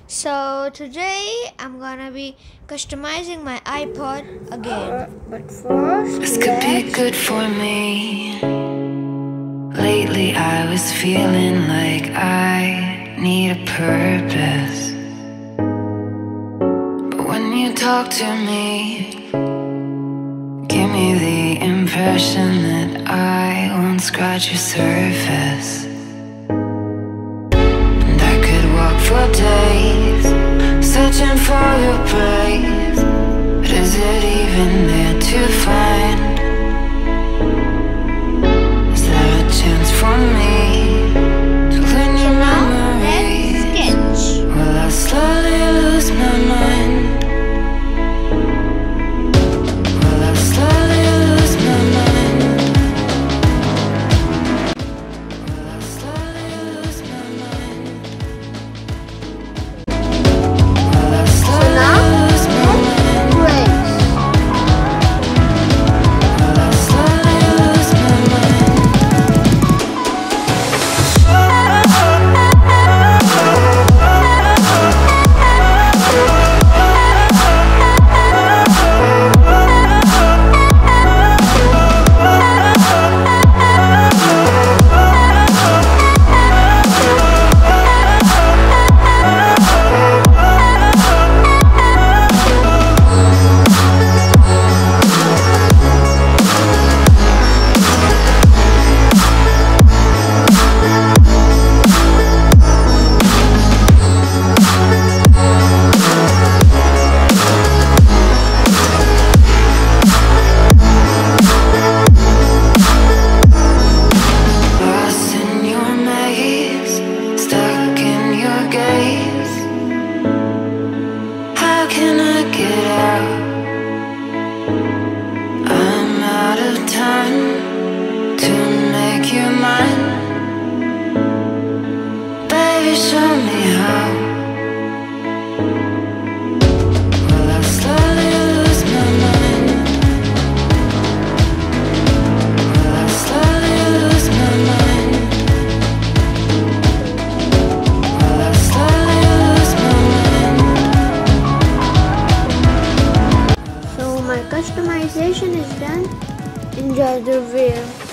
So today I'm gonna be customizing my iPod again. But first, this could be good for me. Lately I was feeling like I need a purpose. But when you talk to me, give me the impression that I won't scratch your surface. And I could walk for days, searching for your praise. But is it even there to find? Is there a chance for me to learn your memories? Will I slowly lose my mind? Will I slowly lose my mind? Will I slowly lose my mind? Will I slowly lose my mind? Will I slowly lose my mind? Lost in your maze, stuck in your gaze. How can I get out? I'm out of time to make you mine. Baby, show me how. Will I slowly lose my mind? Will I slowly lose my mind? Will I slowly lose my mind? so my customization is done. Enjoy the review.